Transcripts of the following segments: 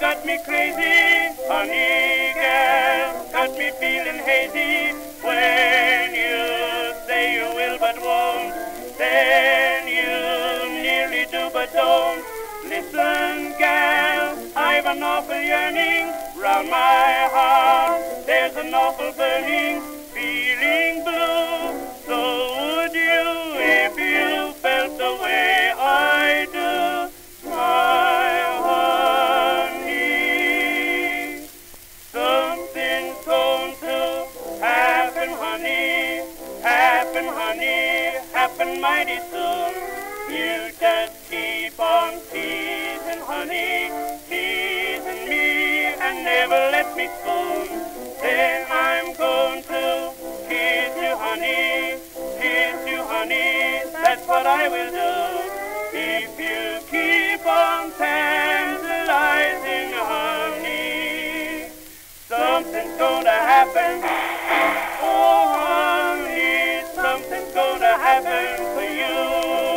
got me crazy, honey girl, got me feeling hazy. When you say you will but won't, then you nearly do but don't. Listen, girl, I've an awful yearning round my heart. There's an awful burning, feeling blue. So would you if you felt the way I do, my honey? Something's going to happen, honey, happen, honey, happen mighty soon. You just keep on teasing, honey, teasing me and never let me spoon. Then I'm going to kiss you, honey, that's what I will do. If you keep on tantalizing, honey, something's gonna happen. Oh, honey, something's gonna happen for you.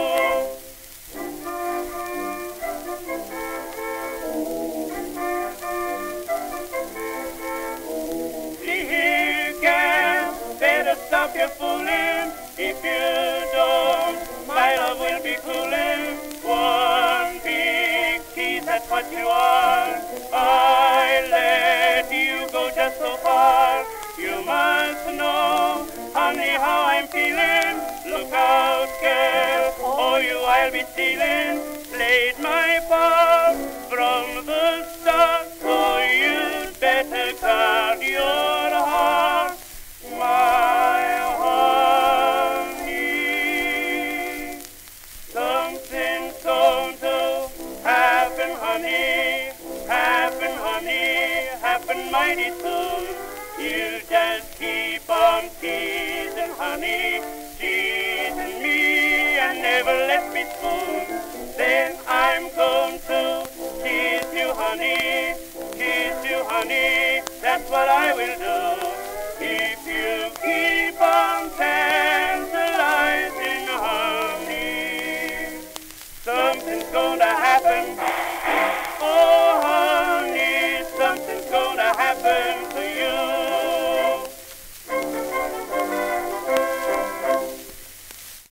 See here, girl, better stop your fooling. If you don't, my love will be cooling. One big kiss, that's what you are. I let you go just so far. You must know, honey, how I'm feeling. Look out, girl, or you I'll be stealing. Played my part from the start, so you'd better guard your heart, my honey. Something's going to happen, honey, happen, honey, happen mighty soon. You just keep on teasing, honey, teasing me and never let me spoon.